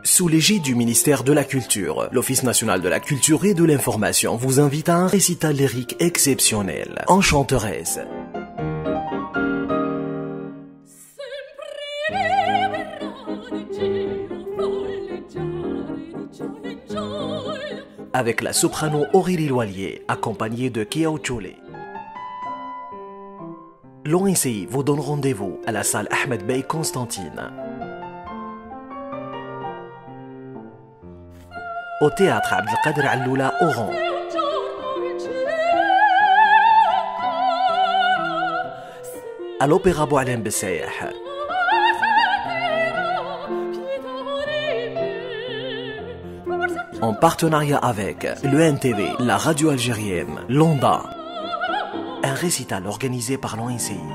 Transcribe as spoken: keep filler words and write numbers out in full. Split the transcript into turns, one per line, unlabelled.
Sous l'égide du ministère de la Culture, l'Office national de la culture et de l'information vous invite à un récital lyrique exceptionnel. Enchanteresse. Avec la soprano Aurélie Loilier, accompagnée de Kia Chole. L'O N C I vous donne rendez-vous à la salle Ahmed Bey Constantine. Au théâtre Abdelkader Alloula Oran. À l'opéra Boualem Bessaïh. En partenariat avec le N T V, la radio algérienne, l'Onda. Un récital organisé par l'O N C I.